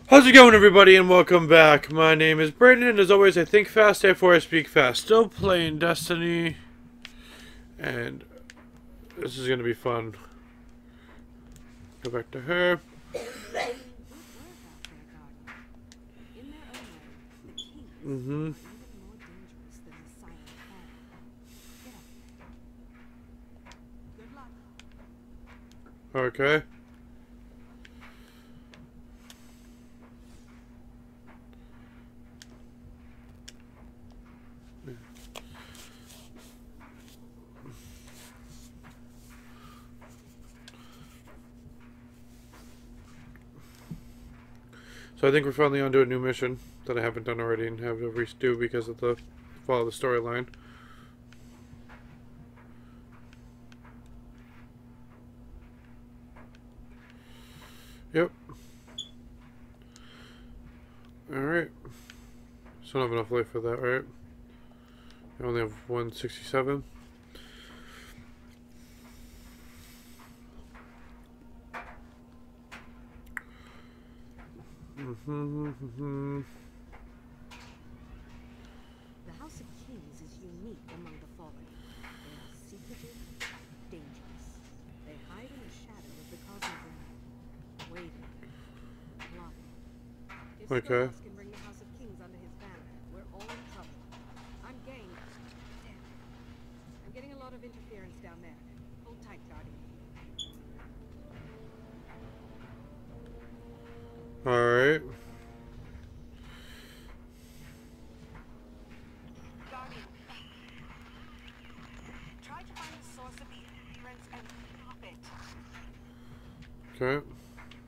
How's it going, everybody, and welcome back. My name is Brandon, and as always, I think fast, therefore I speak fast. Still playing Destiny, and this is going to be fun. Go back to her. Mm-hmm. Okay. So I think we're finally on to a new mission that I haven't done already and have to redo because of the follow the storyline. Yep. Alright. So I don't have enough life for that, right? I only have 167. The House of Kings is unique among the Fallen. They are secretive, dangerous. They hide in the shadow of the Cosmic Realm, waiting, plotting. If Okay. Skillos can bring the House of Kings under his banner, we're all in trouble. I'm game. Damn. I'm getting a lot of interference down there. Hold tight, Guardian. Alright. Guardian, try to find the source of the interference and stop it. Okay.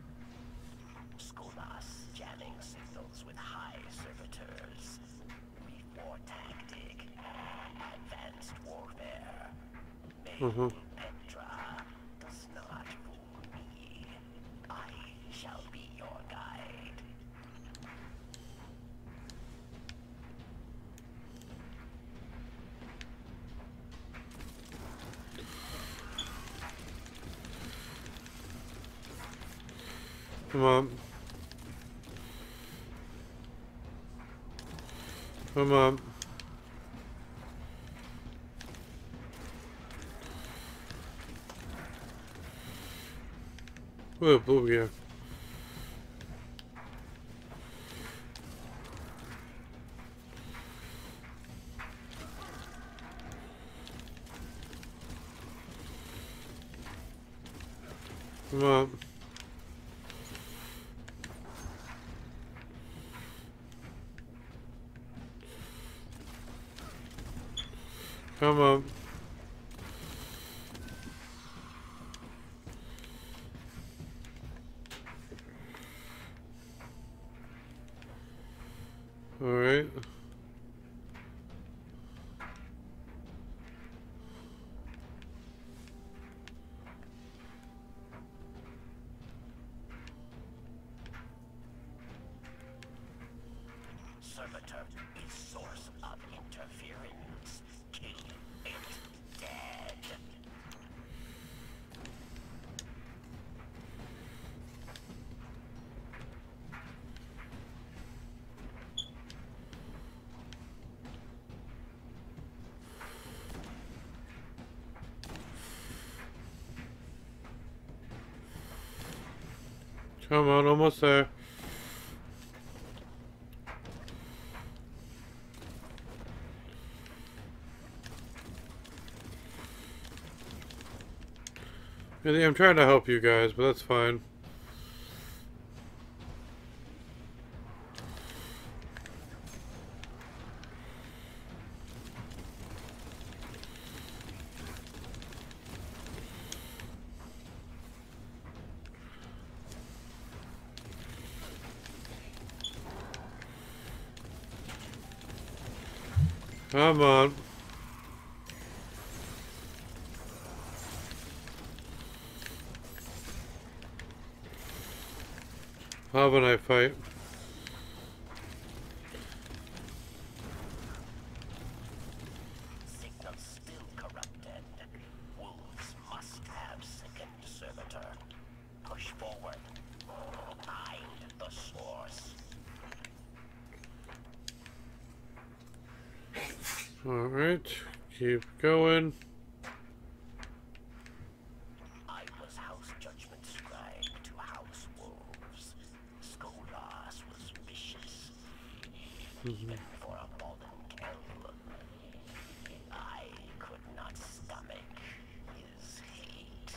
Skolas jamming signals with high servitors. Brief war tactic. Advanced warfare. Maiden Petra does not fool me. I shall be your guide. Come on. Come on. Ooh, blue gear. Come on. Come on. All right. Servitor is source of interference. Kill it dead. Come on, almost there. Really, I'm trying to help you guys, but that's fine. Come on. How about I fight? Signal still corrupted. Wolves must have second servitor. Push forward. Find the source. Alright, keep going. I was House Judgment Scribe to House Wolves. Skolas was vicious. Even for a fallen Kel, I could not stomach his hate.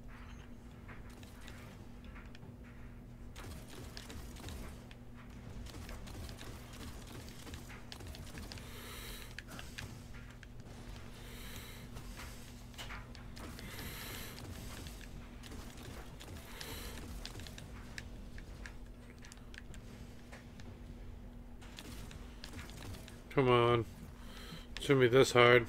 Come on. Shouldn't be this hard.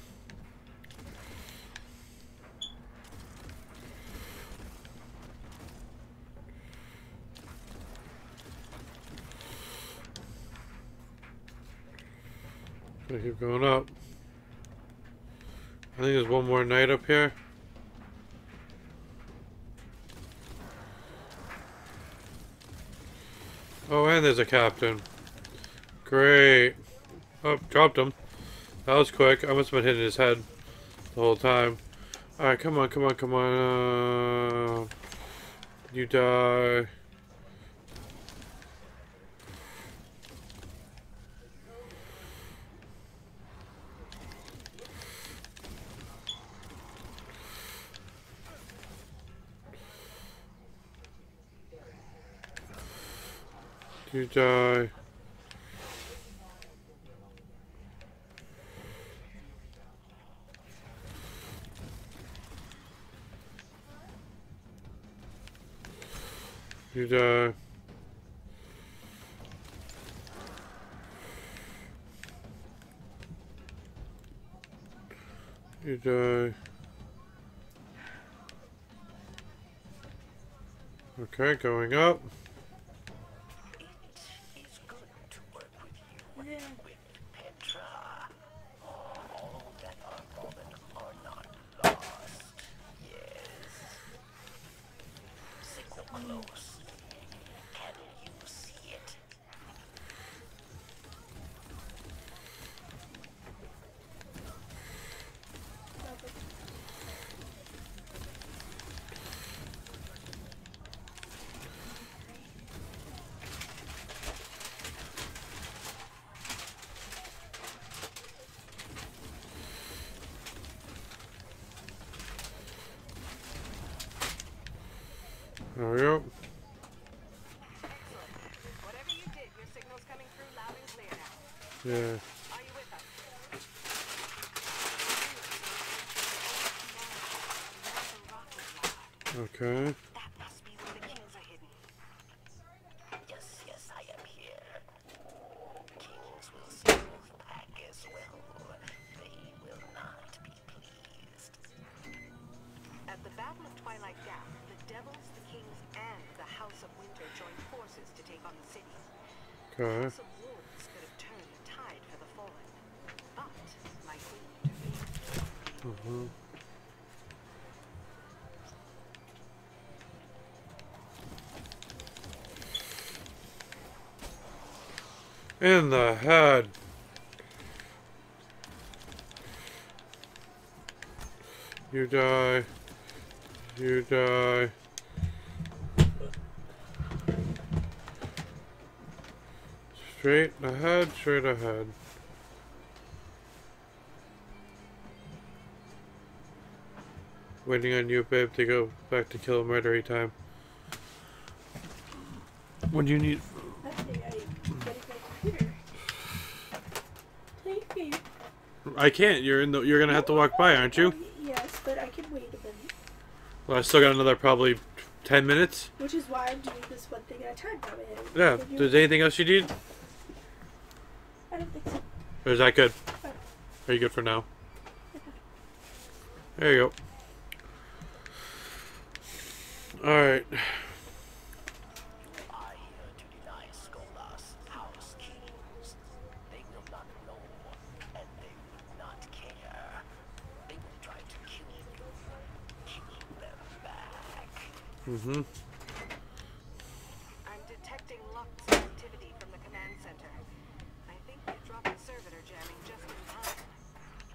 I keep going up. I think there's one more knight up here. Oh, and there's a captain. Great. Oh, dropped him. That was quick. I must have been hitting his head the whole time. Alright, come on, come on, come on. You die. You die. You die. You die. Okay, going up. It is good to work with you and with Petra. All that are fallen are not lost. Yes. Signal close. Can you see it? There we go. Excellent. Whatever you did, your signal's coming through loud and clear now. Yeah. Are you with us? Okay. That must be where the kings are hidden. Yes, yes, I am here. Kings will see Wolfpack as well. They will not be pleased. At the Battle of Twilight Gap, the Devils, the Kings, and the House of Winter joined forces to take on the city. The Okay. House of Wolves could have turned the tide for the fallen, but my queen intervened. In the head. You die. You die. Straight ahead, straight ahead. Waiting on you, babe, to go back to kill murdery time. What do you need? I can't. You're gonna have to walk by, aren't you? Yes, but I can wait a minute. Well, I still got another probably 10 minutes. Which is why I'm doing this one thing at a time, probably. Yeah. There's anything else you need? I don't think so. Or is that good? Are you good for now? There you go. Alright. I here to deny Skolas house keys. They will not know, and they would not care. They will try to kill you. Kill them back. Mm-hmm. I'm detecting Lucht's activity from the command center. I think they dropped the servitor jamming just in time.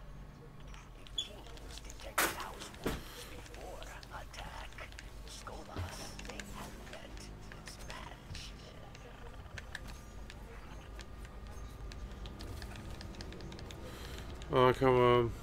Oh, come on.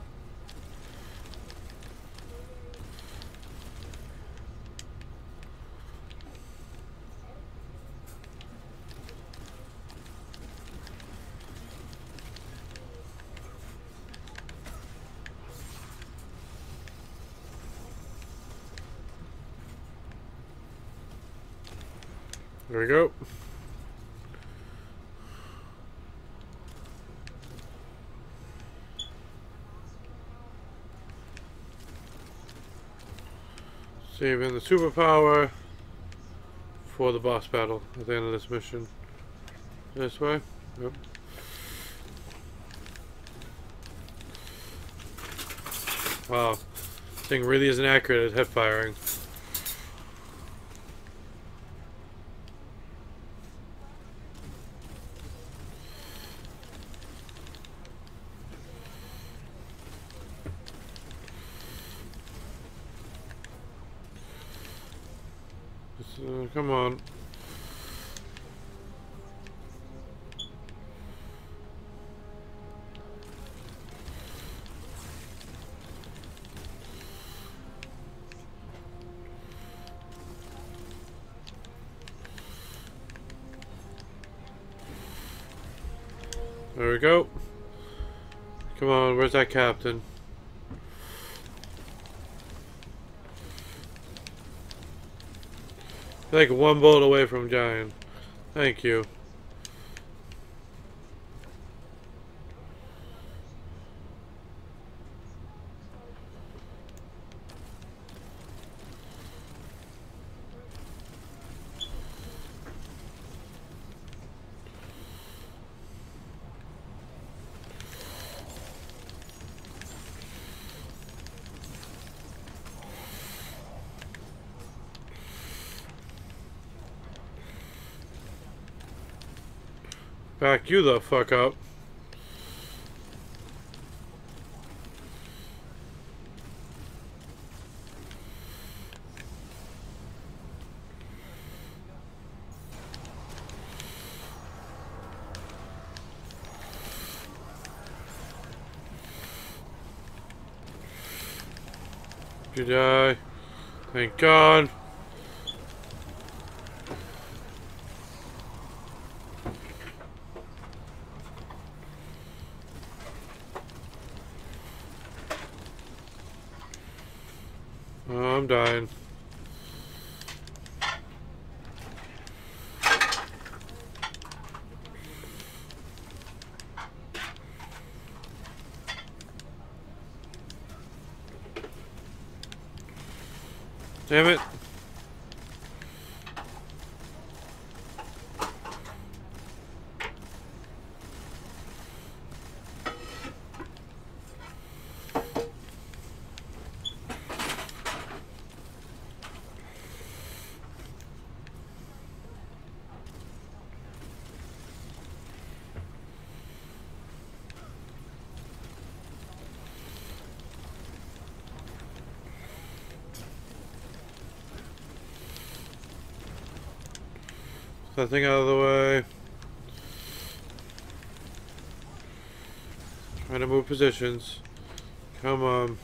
There we go. Saving the superpower for the boss battle at the end of this mission. This way? Yep. Wow. This thing really isn't accurate at hip firing. Come on. There we go. Come on, where's that captain? Like one bullet away from Giant. Thank you. Back you the fuck up. You die. Thank God. Oh, I'm dying. Damn it. That thing out of the way. Trying to move positions. Come on.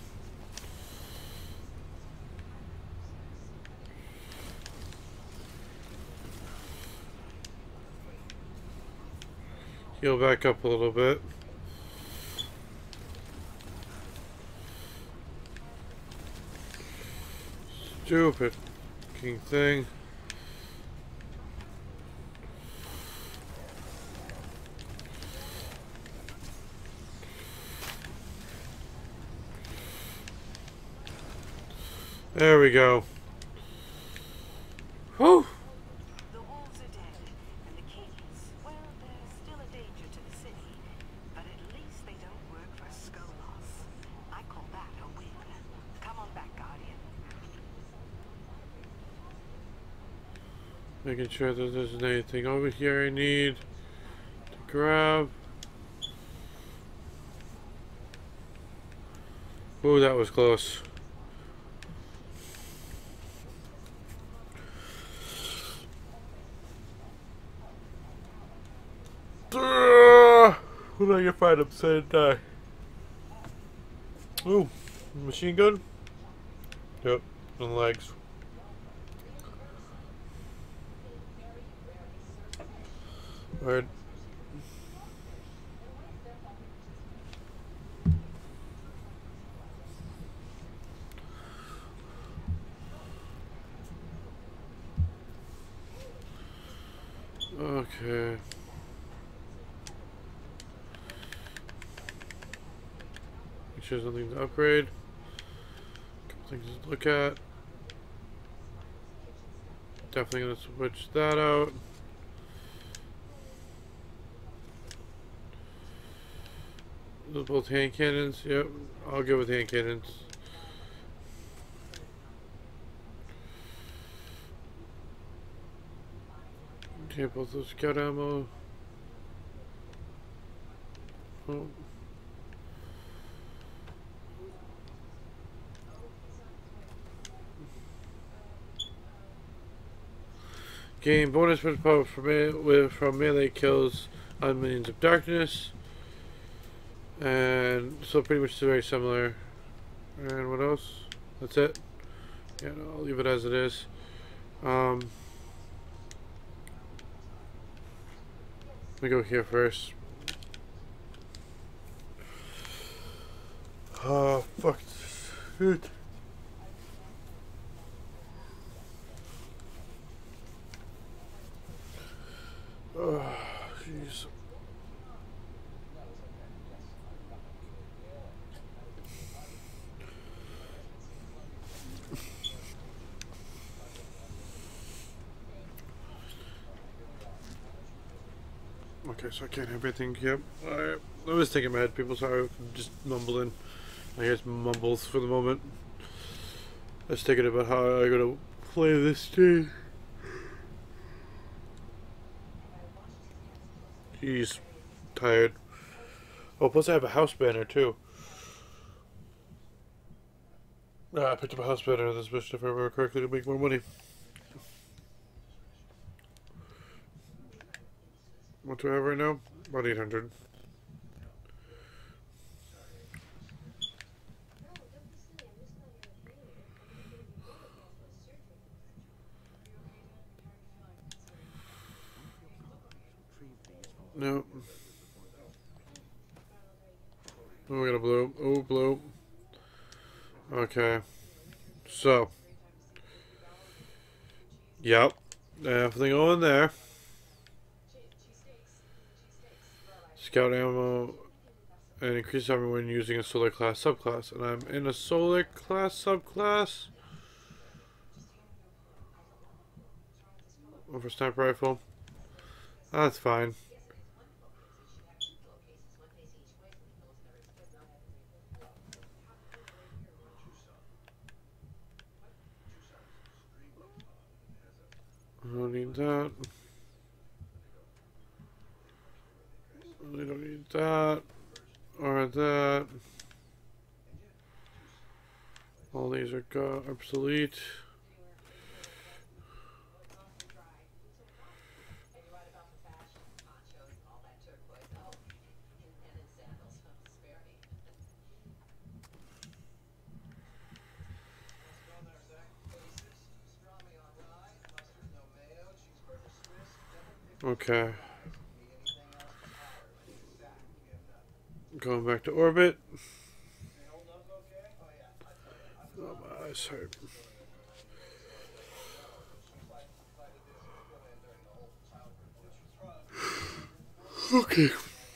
Heal back up a little bit. Stupid fucking thing. There we go. Whew. The wolves are dead, and the kings, well, they're still a danger to the city. But at least they don't work for Skolas. I call that a win. Come on back, Guardian. Making sure that there isn't anything over here I need to grab. Ooh, that was close. What I can find upside die. Ooh, machine gun? Yep, and legs. Alright. Okay. Make sure there's nothing to upgrade. Couple things to look at. Definitely gonna switch that out. Those both hand cannons. Yep, I'll go with hand cannons. Okay, both those scout ammo. Oh. Gain bonus power from melee kills on minions of darkness. And so pretty much very similar. And what else? That's it. Yeah, no, I'll leave it as it is. Let me go here first. Oh, fuck. Shoot. Oh, jeez. Okay, so I can't have everything. Yep. Alright. I was thinking in my head, people. Sorry, I'm just mumbling. I guess mumbles for the moment. I was thinking about how I'm gonna play this game. Jeez. Tired. Oh, plus I have a house banner too. I picked up a house banner in this mission, if I remember correctly, to make more money. What do I have right now? About 800. No. Oh, we got a blue. Oh, blue. Okay. So. Yep. Everything on there. Scout ammo and increase armor when using a solar class subclass. And I'm in a solar class subclass. Over sniper rifle. That's fine. I don't need that. Really don't need that. Or that. All these are obsolete. Okay. Going back to orbit. Oh, my eyes hurt. Okay.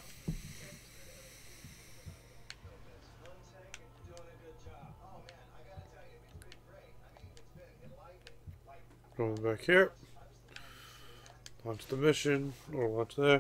Going back here. Launch the mission, or launch there.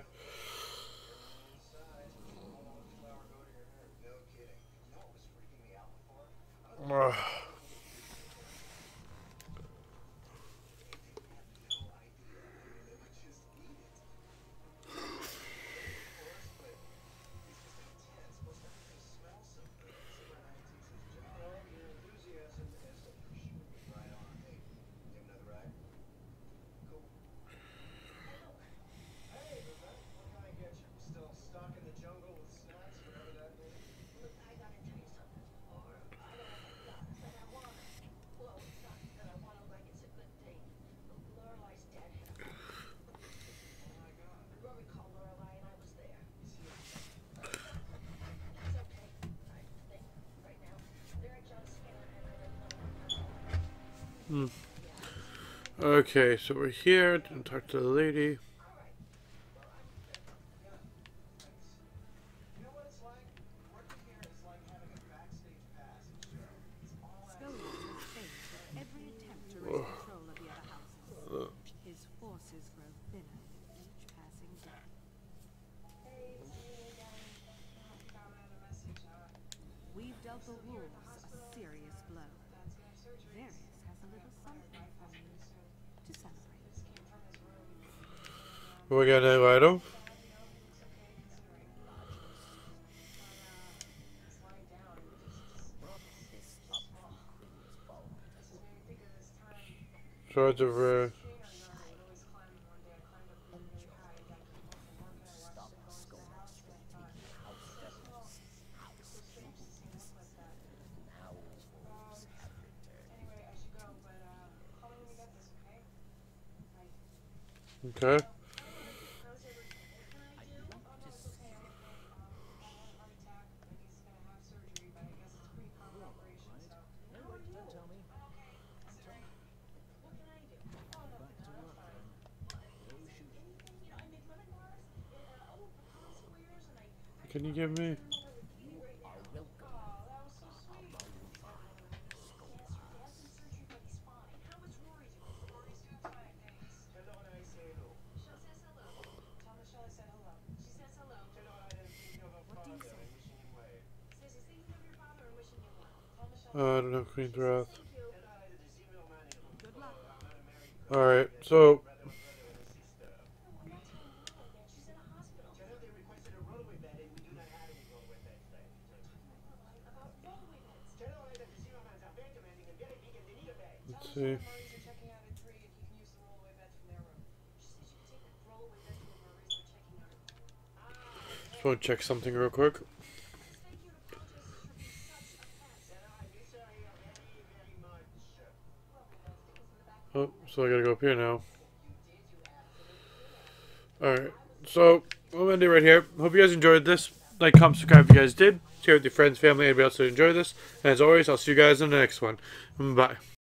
Okay, so we're here and talk to the lady. Skolas was faced with every attempt to raise control of the other houses. His forces grow thinner with each passing day. We've dealt the wolves a serious blow. Various has a little something from you to celebrate. We got an item. Swords of Rare. Okay. Can you give me? I don't know, Queen's Wrath. Alright, so let's see. Just want to check something real quick. Oh, so I gotta go up here now. Alright, so we'll end it right here. Hope you guys enjoyed this. Like, comment, subscribe if you guys did. Share with your friends, family, anybody else that enjoyed this. And as always, I'll see you guys in the next one. Bye.